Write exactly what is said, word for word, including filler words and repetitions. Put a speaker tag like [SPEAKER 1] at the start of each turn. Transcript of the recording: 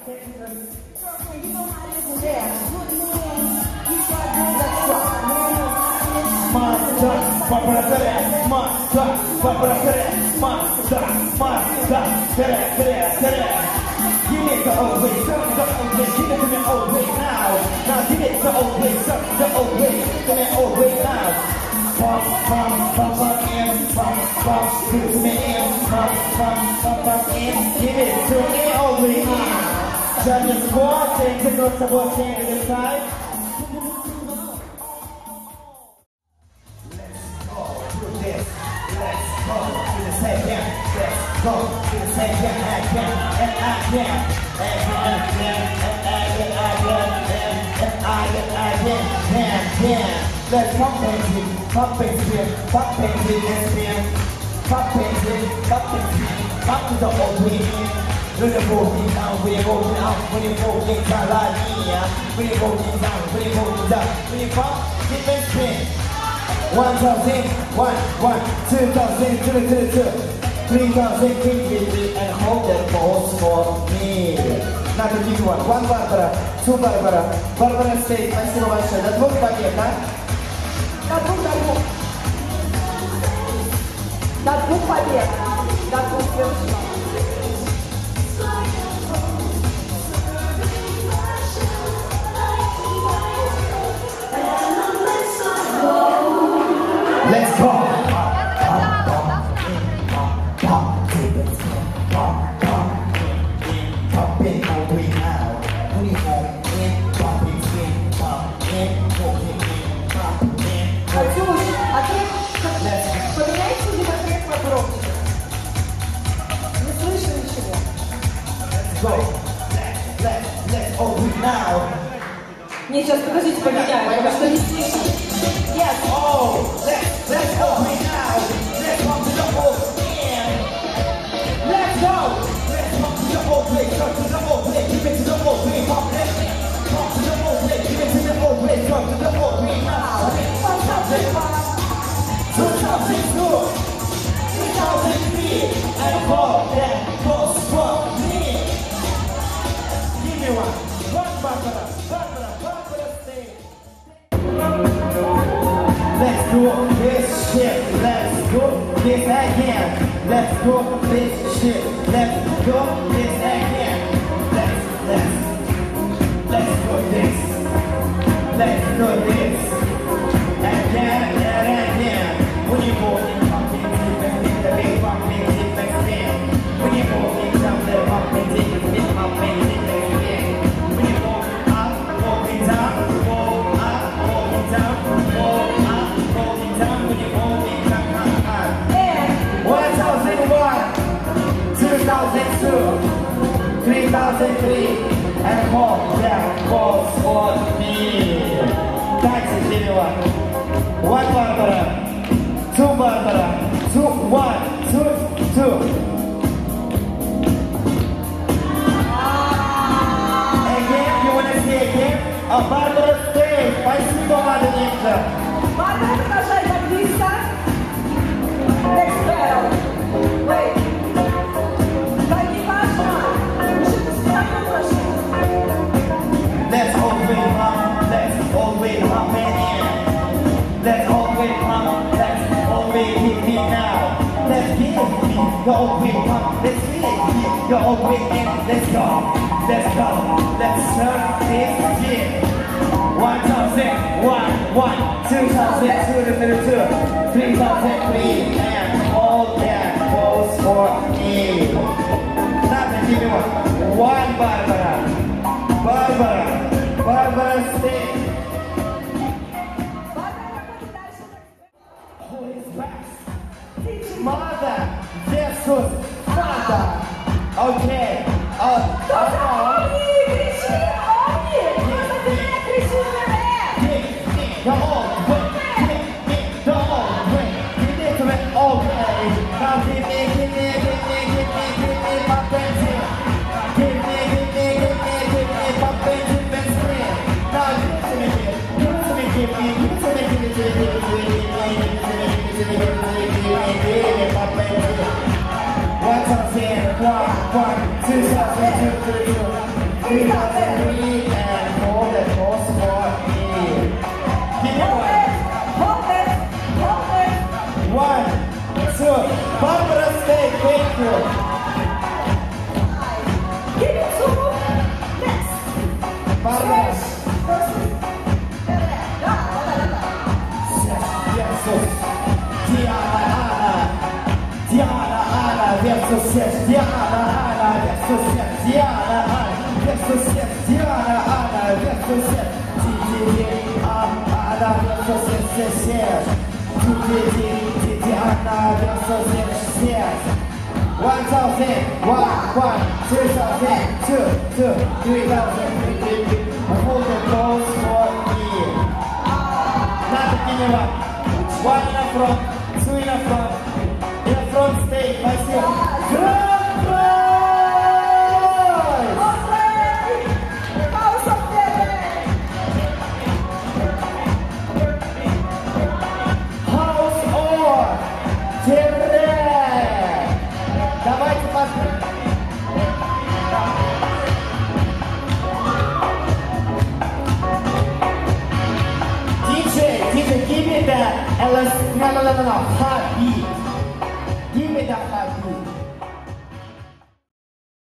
[SPEAKER 1] Give it the old way, something the old way, give it to me old way now. Now give it the old way, something the old way, to me old way now. Bump, bump, bump, bump, in, bump, bump, give it to me in, bump, bump, bump, bump, in, give it to me old way now. Judges score, take it on the ball, stand to the side. Let's go to this, let's go to the second, let's go to the second, again, and again, and again, and again, again, and again, again, and again. Let's pump and spin, pump and spin, pump and spin and spin, pump and spin, pump and spin, pump to the old way in. When you're rolling down, when you're rolling out, when you're rolling down, when you're rolling down, when you're rolling down, when you pump, keep and spin. One thousand, one, one, two thousand, two, two, two, three thousand, keep it and hold that pose for me. Now the big one, one Barbara, two Barbara, Barbara stay, спасибо большое. До двух побед, да?
[SPEAKER 2] До двух, до двух. До двух побед. До двух совершенно.
[SPEAKER 1] Let's go! Go. Let's, let's, let's open now.
[SPEAKER 2] Нет, сейчас подождите, поменяем, потому что не слышно. Yes.
[SPEAKER 1] Oh, let's, let's open now. Let's come to the old end. Let's go. Let's come to the old place. Come to the old place. Give it to the old place. Come, let's come to the old place. Give it to the old place. Come to the old place now. one thousand one, two thousand two, three thousand three, and four, that goes for me. Give me one. One Barbara. Barbara. Barbara stay. Let's do this shit. Let's do this again. Let's do this shit. Let's do this again. Let's, let's, let's do this. Let's do this. Again and again. When you go in pumping, keep and hit the big pumping, keep and spin. When you go in down the pumping, keep and spin, pumping, keep and spin. When you go up, walking down, walk up, walking down, walk up, walking down. When you go in down, up, up. one thousand one, two thousand two, three thousand three, and four. That goes for me. That's it, everyone. One Barbara. Two Barbara, two, one, two, two. Again, you wanna see again? A Barbara stay. Спасибо, Маленька.
[SPEAKER 2] Barbara, продолжай так близко. Next battle. Wait. Да не важно. Что-то все равно прошло.
[SPEAKER 1] Let's always hum, let's always hum it in. Let's always hum, let's always hit me now. Let's get me, your old way hum, let's get me, your old way in. Let's go, let's go, let's surf this shit. One thousand, one, one, two thousand, two, two, two, three thousand, three, and all that goes for me. Nothing, give me one. One Barbara, Barbara, Barbara stay. Who is back? Mother, Jesus, Father. Okay, uh, uh, the old way, give me the old way, give it to me old way. Now give me, give me, give me, give me, give me my friends here. Give me, give me, Диана, Аня, вес сосед, Диана, Аня, вес сосед, Ди-ди-ди, а, Аня, вес сосед, сосед, Ди-ди-ди, Ди-диана, вес сосед, сосед. One thousand, one, one, two thousand, two, two, three thousand, three, three, three. I hold the goals for me. Not the beginning one. One in the front, two in the front. In the front stage, I see. Grand prize!
[SPEAKER 2] House of Ferre!
[SPEAKER 1] House of Ferre! Давайте посмотрим. диджей, диджей, give me the L S, no, no, no, no, no, hot beat. Give me the hot